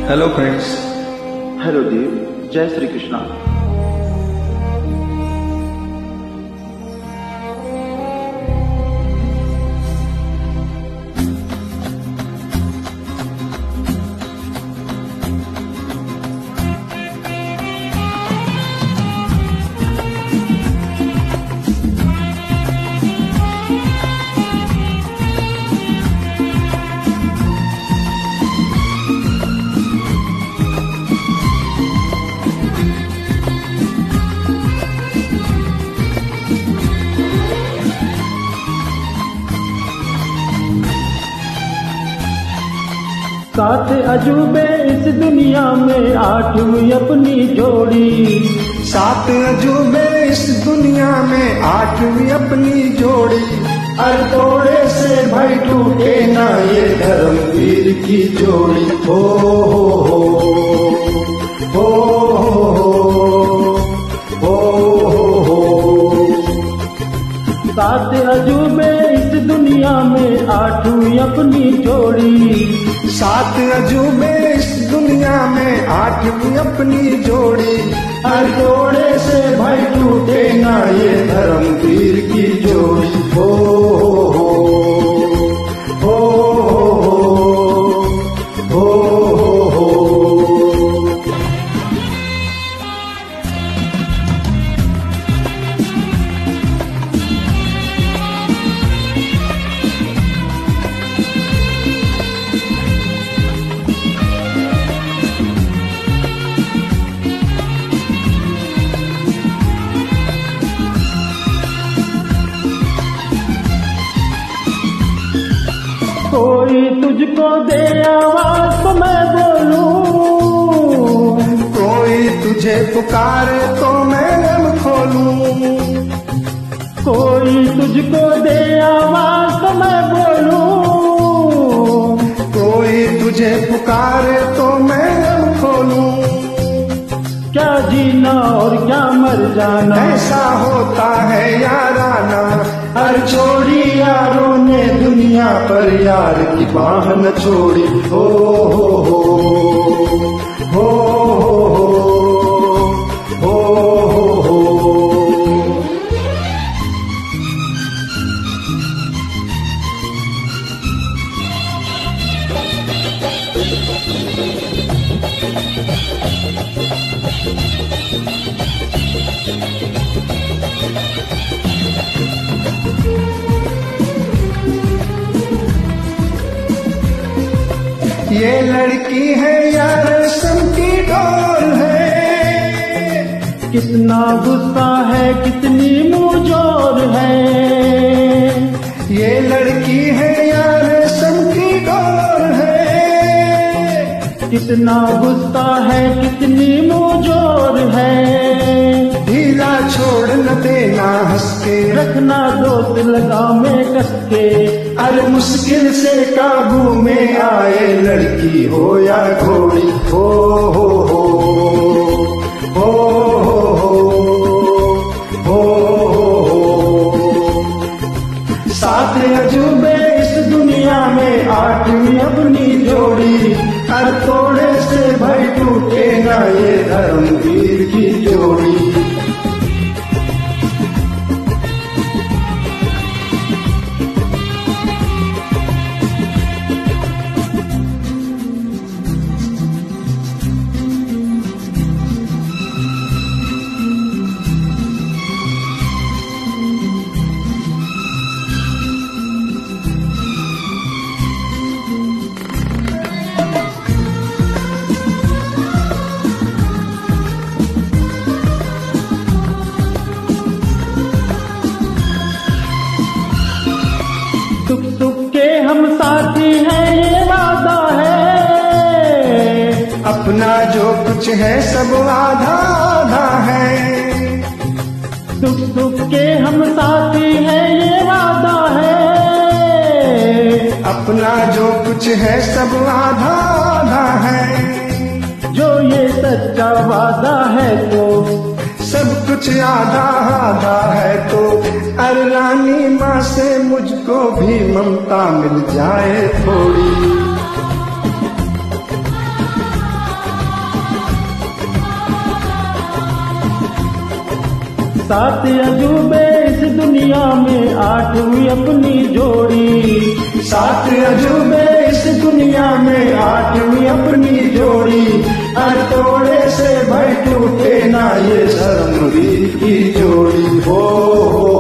Hello friends. Hello देव, जय श्री कृष्णा। सात अजूबे इस दुनिया में, आठवीं अपनी जोड़ी। सात अजूबे इस दुनिया में, आठवीं अपनी जोड़ी। हर तोड़े से भाई टूटे ना ये धर्मवीर की जोड़ी। हो हो हो हो हो। सात अजूबे इस दुनिया में, आठवीं अपनी जोड़ी। सात अजूबे इस दुनिया में, आठवीं अपनी जोड़ी। हर तोड़े से भाई टूटे ना ये धर्मवीर की जोड़ी। हो हो हो हो हो। कोई तुझको दे आवाज तो मैं बोलूं, कोई तुझे पुकारे तो मैं गम खोलूं। कोई तुझको दे आवाज तो मैं बोलूं, कोई तुझे पुकारे तो मैं गम खोलूं। क्या जीना और क्या मर जाना, ऐसा होता है याराना। हर छोड़ी यारों ने दुनिया पर यार की बाह न छोड़ी। हो हो हो हो हो हो हो। ये लड़की है यार रेशम की डोर है। कितना गुस्सा है, कितनी मुंहजोर है। ये लड़की है यार रेशम की डोर है। कितना गुस्सा है, कितनी मुंहजोर है। ढीला छोड़ न देना हंस के, रखना दोस्त लगाव में कस के। अरे मुश्किल से काबू में आए, लड़की हो या घोड़ी। हो हो हो हो हो हो। सात अजूबे इस दुनिया में, आठवीं अपनी जोड़ी। हर तोड़े से भाई टूटे ना ये धर्मवीर की जोड़ी। सुख सुख के हम साथी हैं, ये वादा है। अपना जो कुछ है सब आधा आधा है। सुख सुख के हम साथी हैं, ये वादा है। अपना जो कुछ है सब आधा आधा है। जो ये सच्चा वादा है तो सब कुछ आधा आधा है। तो अरे रानी माँ से मुझको भी ममता मिल जाए थोड़ी। सात अजूबे इस दुनिया में आठवीं अपनी जोड़ी। सात अजूबे इस दुनिया में आठवीं अपनी जोड़ी। तोड़े से भाई टूटे ना ये धर्म की जोड़ी। हो